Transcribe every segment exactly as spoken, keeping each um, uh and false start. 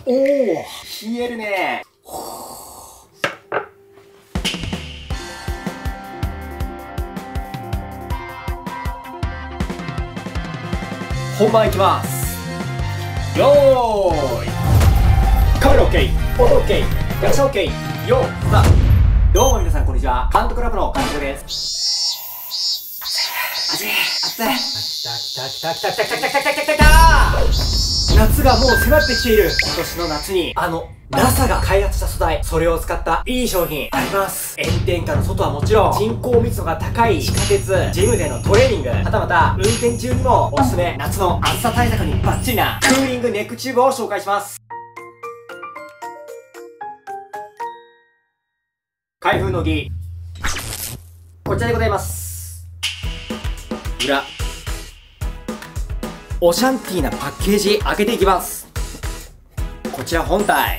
おお、冷えるね。本番いきます。よーい。カメラ OK、音 OK、役者 OK、よーさあ、どうも皆さんこんにちは。監督ラボの監督です。暑い、暑い。来た来た来た来た来た来た来た来た来た来た来た。夏がもう迫ってきている今年の夏に、あの ナサ が開発した素材、それを使ったいい商品あります。炎天下の外はもちろん、人口密度が高い地下鉄、ジムでのトレーニング、はたまた運転中にもおすすめ、夏の暑さ対策にバッチリなクーリングネックチューブを紹介します。開封の儀、こちらでございます。裏、オシャンティーなパッケージ開けていきます。こちら本体、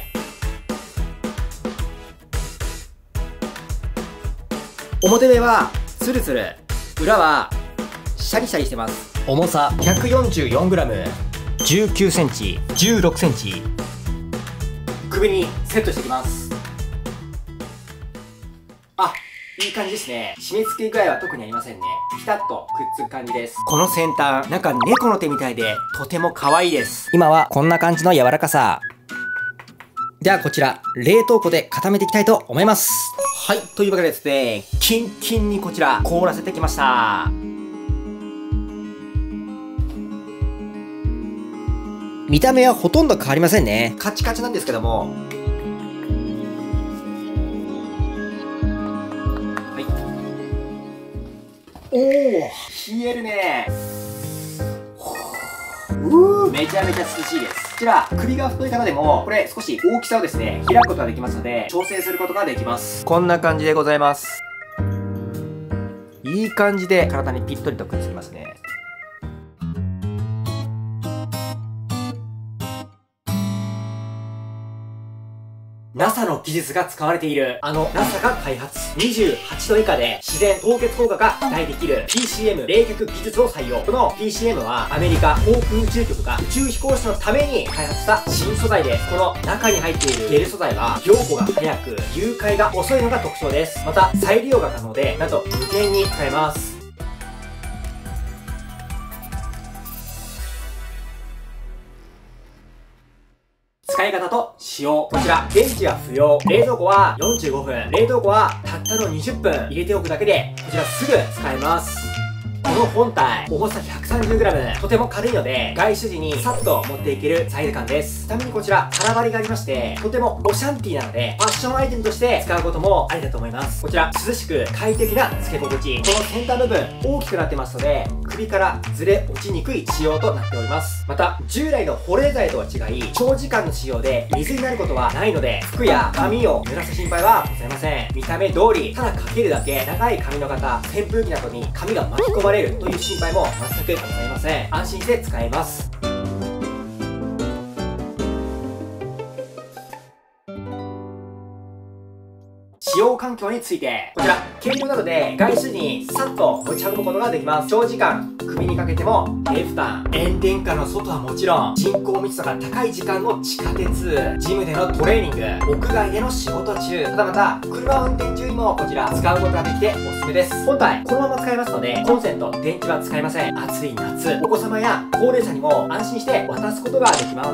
表目はツルツル、裏はシャリシャリしてます。重さ ひゃくよんじゅうよんグラム、じゅうきゅうセンチ、じゅうろくセンチ。首にセットしていきます。あ、いい感じですね。締め付け具合は特にありませんね。ピタッとくっつく感じです。この先端、なんか猫の手みたいでとても可愛いです。今はこんな感じの柔らかさ。ではこちら、冷凍庫で固めていきたいと思います。はい、というわけでですね、キンキンにこちら凍らせてきました。見た目はほとんど変わりませんね。カチカチなんですけども、おお、冷えるね。うー、めちゃめちゃ涼しいです。こちら、首が太い方でも、これ少し大きさをですね、開くことができますので、調整することができます。こんな感じでございます。いい感じで体にぴったりとくっつきますね。ナサ の技術が使われている、あの ナサ が開発、にじゅうはちど以下で自然凍結効果が期待できる ピーシーエム 冷却技術を採用。この ピーシーエム はアメリカ航空宇宙局が宇宙飛行士のために開発した新素材です。この中に入っているゲル素材は凝固が早く、融解が遅いのが特徴です。また再利用が可能で、なんと無限に使えます。使い方と使用。こちら、電池は不要。冷蔵庫はよんじゅうごふん。冷凍庫はたったのにじゅっぷん入れておくだけで、こちらすぐ使えます。この本体、重さ ひゃくさんじゅうグラム。とても軽いので、外出時にさっと持っていけるサイズ感です。ちなみにこちら、空張りがありまして、とてもオシャンティーなので、ファッションアイテムとして使うこともありだと思います。こちら、涼しく快適な付け心地。この先端部分、大きくなってますので、首からずれ落ちにくい仕様となっております。また、従来の保冷剤とは違い、長時間の使用で水になることはないので、服や髪を濡らす心配はございません。見た目通り、ただかけるだけ、長い髪の方、扇風機などに髪が巻き込まれるという心配も全くございません。安心して使えます。使用環境について、こちら、軽量なので外出時にさっと持ち運ぶことができます。長時間首にかけても低負担。炎天下の外はもちろん、人口密度が高い時間の地下鉄、ジムでのトレーニング、屋外での仕事中、またまた車運転中にもこちら使うことができておすすめです。本体このまま使えますので、コンセント、電池は使えません。暑い夏、お子様や高齢者にも安心して渡すことができます。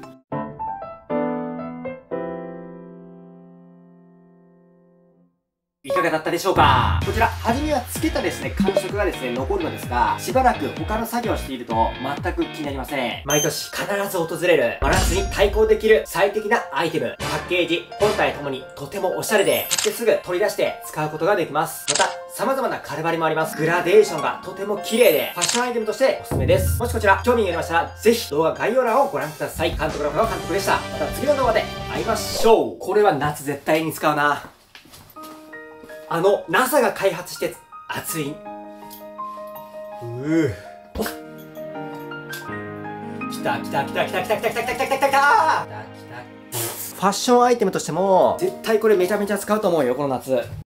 いかがだったでしょうか。こちら、初めはつけたですね、感触がですね、残るのですが、しばらく他の作業をしていると全く気になりません。毎年必ず訪れる真夏に対抗できる最適なアイテム。パッケージ、本体ともにとてもおしゃれで、買ってすぐ取り出して使うことができます。また、様々なカルバリもあります。グラデーションがとても綺麗で、ファッションアイテムとしておすすめです。もしこちら、興味がありましたら、ぜひ動画概要欄をご覧ください。監督の監督でした。また次の動画で会いましょう。これは夏絶対に使うな。あの ナサ が開発して熱い。うーきたきたきたきたきたきたきたきたきたきたきたきたきた。ファッションアイテムとしても絶対これめちゃめちゃ使うと思うよ、この夏。